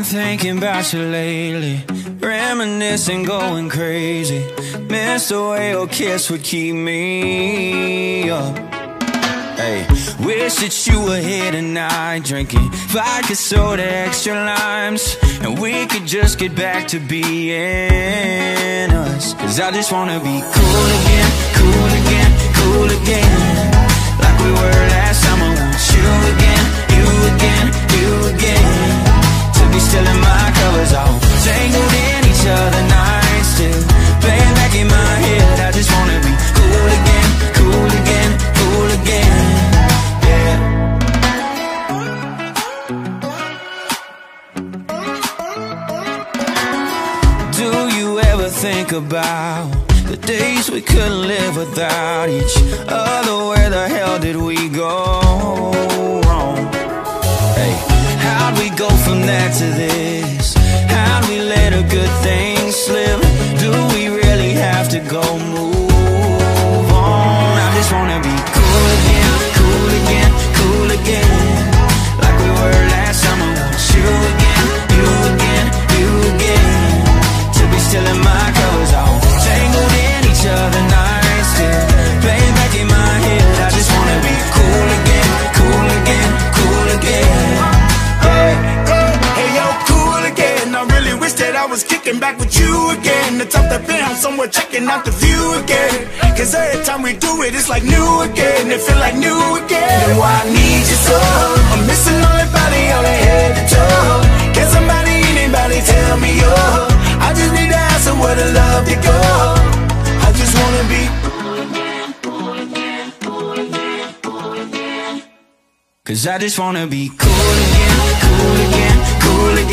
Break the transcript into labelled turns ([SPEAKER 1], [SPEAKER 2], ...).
[SPEAKER 1] thinking about you lately, reminiscing, going crazy. Miss the way your kiss would keep me up. Hey, wish that you were here tonight, drinking vodka soda, extra limes, and we could just get back to being us. Cause I just wanna be cool again, cool again, cool again, like we were last time. I want you again, you again, you again, to be still in my covers, all tangled in each other nights, still playing back in my head. I just wanna be cool again, cool again, cool again, yeah. Do you ever think about the days we couldn't live without each other? Where the hell did we go wrong? Hey, how'd we go from that to this? How'd we let a good thing slip? Do we really have to go move on? I just wanna be cool again, cool again, cool again, like we were last time. I want you again, you again, you again, to be still in my covers, all tangled in each other nights, still playing back in my head. I just wanna be cool again, cool again, cool again, yeah.
[SPEAKER 2] Hey yo, cool again. I really wish that I was kicking back with you again, to top the penthouse somewhere checking out the view again. Cause every time we do it, it's like new again. It feel like new again. And why I need you so, I'm missing all that body, all that head to toe. Can somebody, anybody tell me oh, I just need to ask her where the love you go. I just wanna be cool again, cool again, cool again, cool again.
[SPEAKER 1] Cause I just wanna be cool again, cool again, cool again.